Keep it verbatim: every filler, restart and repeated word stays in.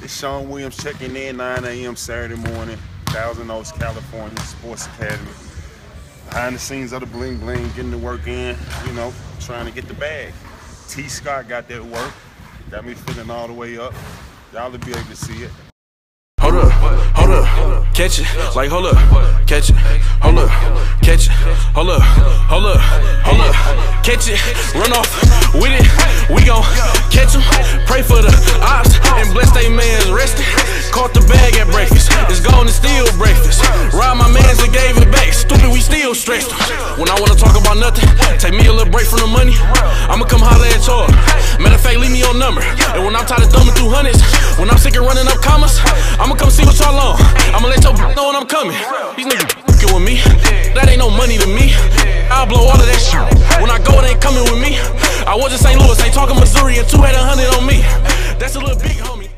It's Shawne Williams checking in, nine A M Saturday morning, Thousand Oaks, California, Sports Academy. Behind the scenes of the bling bling, getting the work in, you know, trying to get the bag. T. Scott got that work, got me feeling all the way up. Y'all will be able to see it. Hold up, hold up, catch it, like hold up, catch it, hold up, catch it, hold up, hold up, hold up, catch it, run off with it, we gon' catch him, pray for the ops, and bless they mans resting, caught the bag at breakfast, it's gone and still breakfast, robbed my mans and gave it back, stupid we still stressed them. When I wanna talk about nothing, take me a little break from the money, I'ma come holler at y'all, matter of fact leave me your number, and when I'm tired of thumbing through hundreds, when I'm sick of running up commas, I'ma come see what y'all on. I'ma let y'all know when I'm coming. These niggas fucking with me. That ain't no money to me. I'll blow all of that shit. When I go, it ain't coming with me. I was in Saint Louis, ain't talking Missouri, and two had a hundred on me. That's a little big, homie.